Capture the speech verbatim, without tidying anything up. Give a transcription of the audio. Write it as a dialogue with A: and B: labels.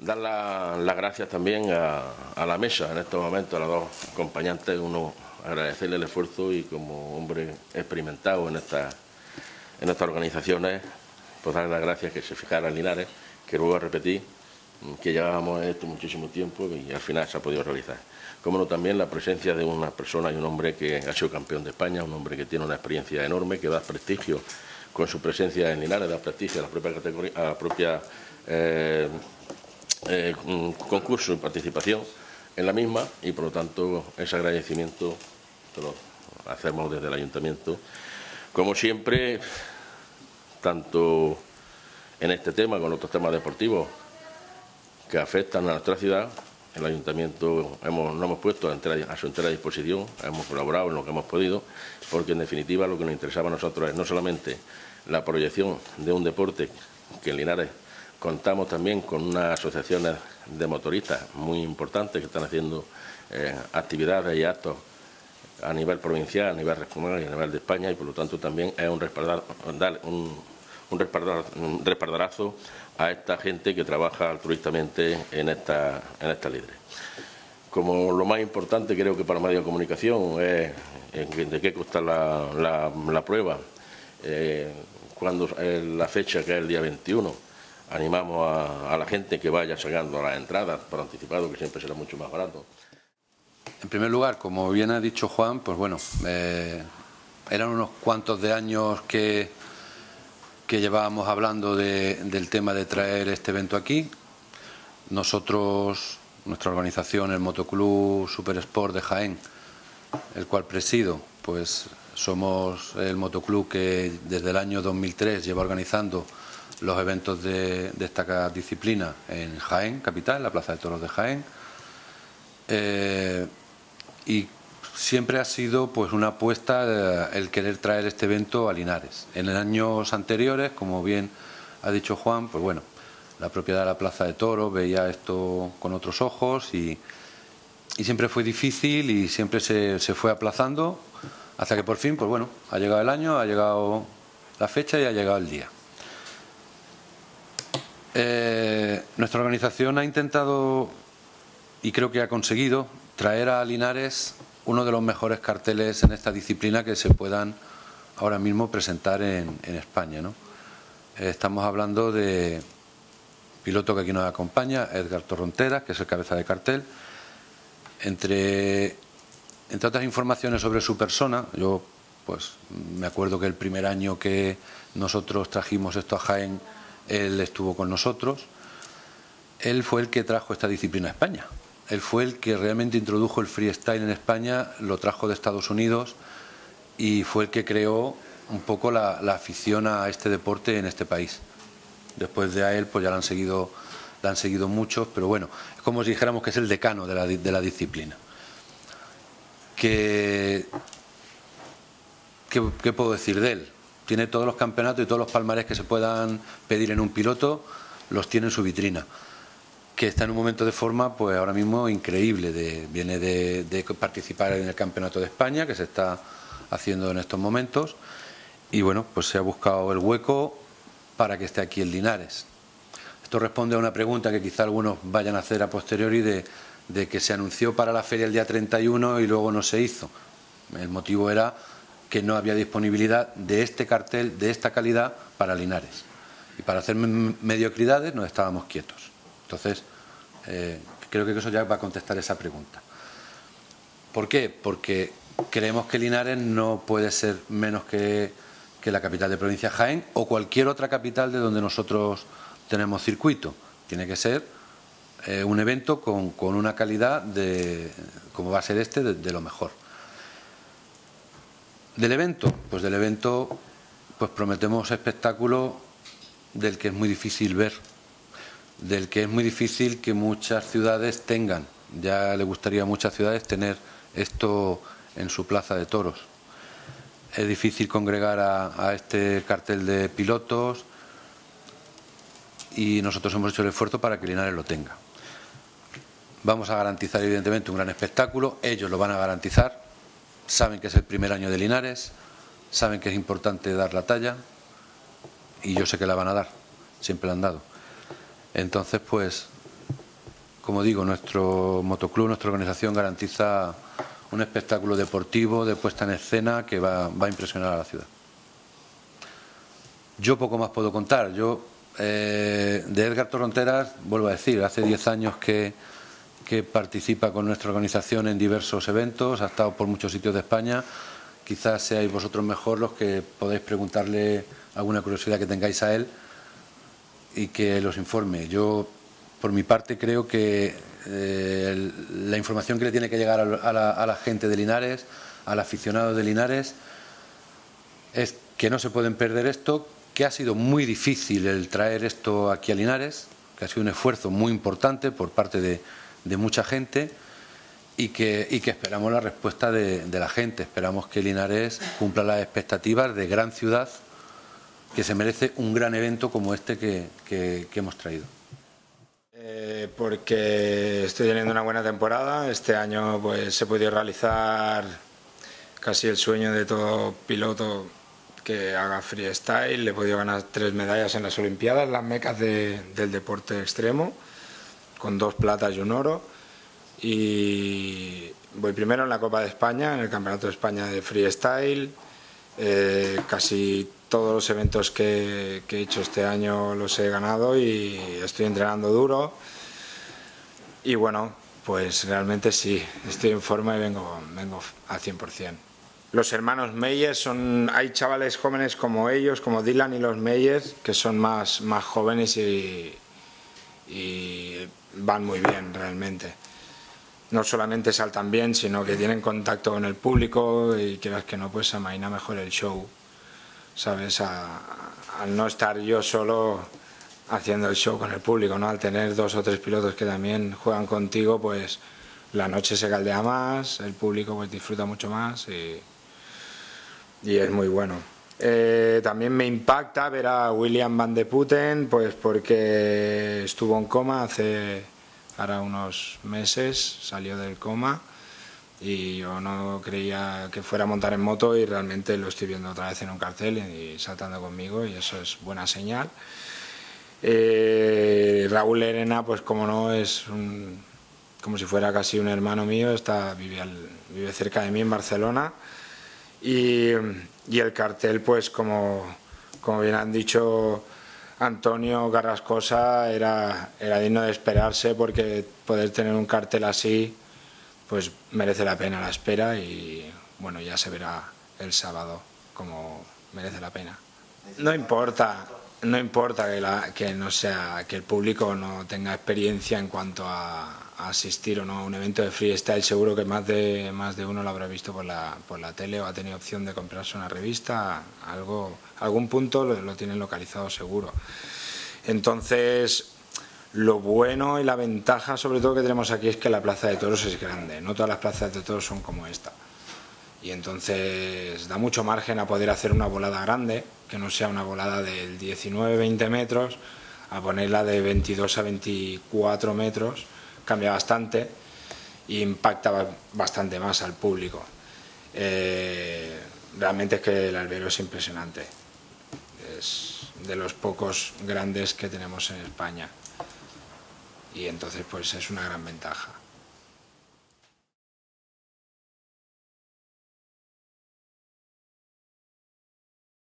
A: dar las la gracias también a, a la mesa en estos momentos, a los dos acompañantes, uno agradecerle el esfuerzo y como hombre experimentado en estas en estas organizaciones, pues darle las gracias que se fijara en Linares, que luego a repetir que llevábamos en esto muchísimo tiempo y al final se ha podido realizar. Como no, también la presencia de una persona y un hombre que ha sido campeón de España, un hombre que tiene una experiencia enorme, que da prestigio con su presencia en Linares, da prestigio a la propia categoría, a la propia eh, eh, concurso y participación en la misma, y por lo tanto ese agradecimiento lo hacemos desde el Ayuntamiento. Como siempre, tanto en este tema como en otros temas deportivos que afectan a nuestra ciudad, el Ayuntamiento hemos, nos hemos puesto a, entera, a su entera disposición, hemos colaborado en lo que hemos podido, porque en definitiva lo que nos interesaba a nosotros es no solamente la proyección de un deporte, que en Linares contamos también con unas asociaciones de motoristas muy importantes que están haciendo eh, actividades y actos a nivel provincial, a nivel regional y a nivel de España, y por lo tanto también es un respaldar, dar un, un, respaldar, un respaldarazo a esta gente que trabaja altruistamente en esta, en esta libre. Como lo más importante creo que para medios de comunicación es de qué consta la, la, la prueba, eh, cuando eh, la fecha que es el día veintiuno, animamos a, a la gente que vaya sacando las entradas por anticipado, que siempre será mucho más barato.
B: En primer lugar, como bien ha dicho Juan, pues bueno, eh, eran unos cuantos de años que, que llevábamos hablando de, del tema de traer este evento aquí. Nosotros, nuestra organización, el Motoclub Super Sport de Jaén, el cual presido, pues somos el motoclub que desde el año dos mil tres lleva organizando los eventos de, de esta disciplina en Jaén, capital, la Plaza de Toros de Jaén. Eh, y siempre ha sido pues una apuesta eh, el querer traer este evento a Linares. En años anteriores, como bien ha dicho Juan, pues bueno, la propiedad de la Plaza de Toros veía esto con otros ojos y, y siempre fue difícil y siempre se, se fue aplazando hasta que por fin, pues bueno, ha llegado el año, ha llegado la fecha y ha llegado el día. Eh, nuestra organización ha intentado, y creo que ha conseguido, traer a Linares uno de los mejores carteles en esta disciplina que se puedan ahora mismo presentar en, en España, ¿no? Eh, estamos hablando de piloto que aquí nos acompaña, Edgar Torronteras, que es el cabeza de cartel. Entre, entre otras informaciones sobre su persona, yo pues me acuerdo que el primer año que nosotros trajimos esto a Jaén, él estuvo con nosotros. Él fue el que trajo esta disciplina a España. Él fue el que realmente introdujo el freestyle en España, lo trajo de Estados Unidos y fue el que creó un poco la, la afición a este deporte en este país. Después de a él, pues ya la han seguido, la han seguido muchos, pero bueno, es como si dijéramos que es el decano de la, de la disciplina. ¿Qué, qué, ¿Qué puedo decir de él? Tiene todos los campeonatos y todos los palmarés que se puedan pedir en un piloto, los tiene en su vitrina. Que está en un momento de forma, pues ahora mismo increíble. De, viene de, de participar en el Campeonato de España, que se está haciendo en estos momentos. Y bueno, pues se ha buscado el hueco para que esté aquí en Linares. Esto responde a una pregunta que quizá algunos vayan a hacer a posteriori de, de que se anunció para la feria el día treinta y uno y luego no se hizo. El motivo era que no había disponibilidad de este cartel, de esta calidad, para Linares. Y para hacer mediocridades nos estábamos quietos. Entonces, eh, creo que eso ya va a contestar esa pregunta. ¿Por qué? Porque creemos que Linares no puede ser menos que, que la capital de provincia Jaén o cualquier otra capital de donde nosotros tenemos circuito. Tiene que ser eh, un evento con, con una calidad, de, como va a ser este, de, de lo mejor. Del evento, pues del evento pues prometemos espectáculo del que es muy difícil ver, del que es muy difícil que muchas ciudades tengan. Ya le gustaría a muchas ciudades tener esto en su plaza de toros. Es difícil congregar a, a este cartel de pilotos y nosotros hemos hecho el esfuerzo para que Linares lo tenga. Vamos a garantizar evidentemente un gran espectáculo, ellos lo van a garantizar, saben que es el primer año de Linares, saben que es importante dar la talla y yo sé que la van a dar, siempre la han dado. Entonces, pues, como digo, nuestro motoclub, nuestra organización garantiza un espectáculo deportivo de puesta en escena que va, va a impresionar a la ciudad. Yo poco más puedo contar. Yo, eh, de Edgar Torronteras, vuelvo a decir, hace diez años que, que participa con nuestra organización en diversos eventos, ha estado por muchos sitios de España. Quizás seáis vosotros mejor los que podéis preguntarle alguna curiosidad que tengáis a él y que los informe. Yo, por mi parte, creo que eh, la información que le tiene que llegar a la, a la gente de Linares, al aficionado de Linares, es que no se pueden perder esto, que ha sido muy difícil el traer esto aquí a Linares, que ha sido un esfuerzo muy importante por parte de, de mucha gente y que, y que esperamos la respuesta de, de la gente. Esperamos que Linares cumpla las expectativas de gran ciudad, que se merece un gran evento como este que, que, que hemos traído.
C: Eh, porque estoy teniendo una buena temporada. Este año pues se ha podido realizar casi el sueño de todo piloto que haga freestyle. Le he podido ganar tres medallas en las Olimpiadas, las mecas de, del deporte extremo, con dos platas y un oro. Y voy primero en la Copa de España, en el Campeonato de España de freestyle. Eh, casi todos los eventos que, que he hecho este año los he ganado y estoy entrenando duro. Y bueno, pues realmente sí, estoy en forma y vengo, vengo al cien por cien. Los hermanos Meyers son, hay chavales jóvenes como ellos, como Dylan y los Meyers, que son más, más jóvenes y, y van muy bien realmente. No solamente saltan bien, sino que tienen contacto con el público y quieras que no, pues amaina mejor el show, ¿sabes? A, al no estar yo solo haciendo el show con el público, ¿no? Al tener dos o tres pilotos que también juegan contigo, pues la noche se caldea más, el público pues disfruta mucho más y, y es muy bueno. Eh, también me impacta ver a William Van de Putten, pues porque estuvo en coma hace ahora unos meses, salió del coma y yo no creía que fuera a montar en moto y realmente lo estoy viendo otra vez en un cartel y saltando conmigo y eso es buena señal. Eh, Raúl Lerena, pues como no, es un, como si fuera casi un hermano mío, está, vive, al, vive cerca de mí en Barcelona y, y el cartel, pues como, como bien han dicho Antonio Carrascosa, era, era digno de esperarse porque poder tener un cartel así pues merece la pena la espera y bueno, ya se verá el sábado como merece la pena. No importa, no importa que, la, que, no sea, que el público no tenga experiencia en cuanto a, a asistir o no a un evento de freestyle. Seguro que más de, más de uno lo habrá visto por la, por la tele o ha tenido opción de comprarse una revista, algo, algún punto lo, lo tienen localizado seguro. Entonces, lo bueno y la ventaja sobre todo que tenemos aquí es que la plaza de toros es grande, no todas las plazas de toros son como esta. Y entonces da mucho margen a poder hacer una volada grande, que no sea una volada del diecinueve a veinte metros, a ponerla de veintidós a veinticuatro metros, cambia bastante e impacta bastante más al público. Eh, realmente es que el albero es impresionante, es de los pocos grandes que tenemos en España y entonces pues es una gran ventaja.